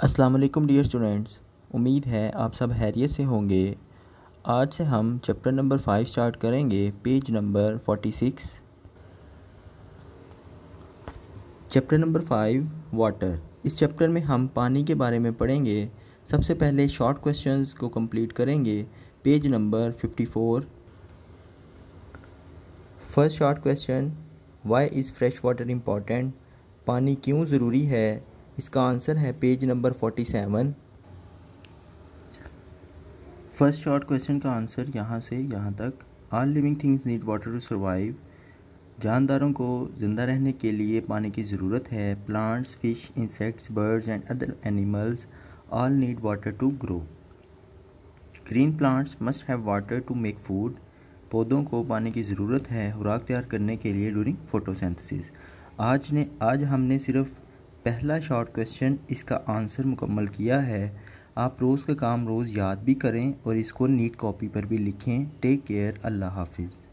अस्सलाम वालेकुम dear students, उम्मीद है आप सब खैरियत से होंगे। आज से हम चैप्टर नंबर 5 स्टार्ट करेंगे, page number 46। Chapter number 5 water. इस चैप्टर में हम पानी के बारे में पढ़ेंगे। सबसे पहले शॉर्ट क्वेश्चंस को कंप्लीट करेंगे। Page number 54। First short question, why is fresh water important? पानी क्यों ज़रूरी है? इसका आंसर है page number 47। First short question का आंसर यहाँ से यहाँ तक। All living things need water to survive. जानदारों को ज़िंदा रहने के लिए पानी की ज़रूरत है। Plants, fish, insects, birds and other animals all need water to grow. Green plants must have water to make food. पौधों को पानी की ज़रूरत है खुराक तैयार करने के लिए ड्यूरिंग फोटोसिंथेसिस। आज हमने सिर्फ पहला शॉर्ट क्वेश्चन इसका आंसर मुकम्मल किया है। आप रोज़ का काम रोज़ याद भी करें और इसको नीट कॉपी पर भी लिखें। टेक केयर, अल्लाह हाफिज़।